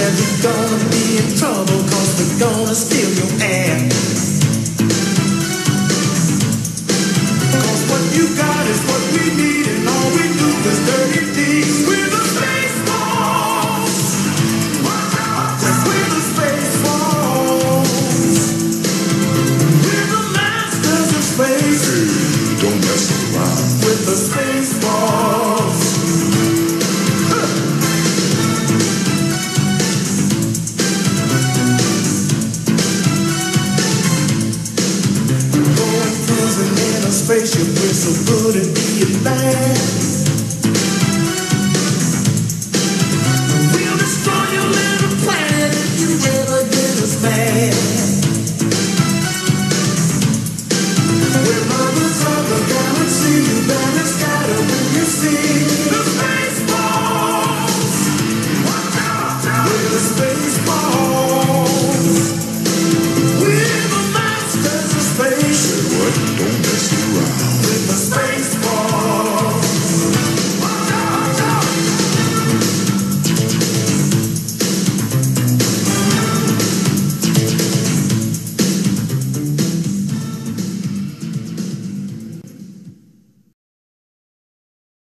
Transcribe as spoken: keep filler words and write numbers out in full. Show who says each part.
Speaker 1: and you're gonna be in trouble, cause we're gonna steal your air. Cause what you got is what we need, and all we do is dirty deeds. We're the Spaceballs. Yes, we're the Spaceballs. We're the masters of space.
Speaker 2: Hey, don't mess around
Speaker 1: with the Spaceballs. Going cruising in a spaceship, we're so good at being bad. We'll destroy your land.